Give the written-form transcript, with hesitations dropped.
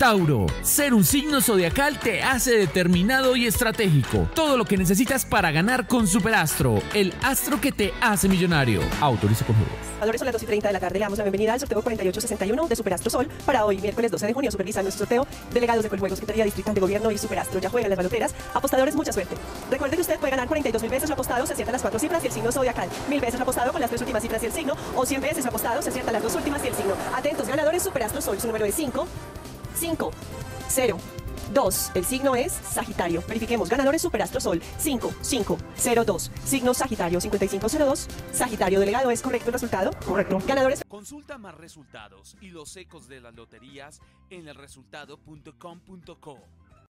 Tauro, ser un signo zodiacal te hace determinado y estratégico. Todo lo que necesitas para ganar con Superastro, el astro que te hace millonario. Autoriza con juegos. Valores son las 2:30 de la tarde. Le damos la bienvenida al sorteo 4861 de Superastro Sol para hoy, miércoles 12 de junio. Supervisa nuestro sorteo delegados de Coljuegos, Secretaría Distrital de Gobierno y Superastro. Ya juegan las baloteras. Apostadores, mucha suerte. Recuerde que usted puede ganar 42.000 veces lo apostado, se aciertan las 4 cifras y el signo zodiacal. 1000 veces lo apostado con las 3 últimas cifras y el signo. O 100 veces lo apostado, se aciertan las 2 últimas y el signo. Atentos, ganadores Superastro Sol. Su número es 5, 0, 2. El signo es Sagitario. Verifiquemos. Ganadores Superastro Sol 5502. Signo Sagitario 5502. Sagitario. Delegado, ¿es correcto el resultado? Correcto. Ganadores. Consulta más resultados y los ecos de las loterías en elresultado.com.co.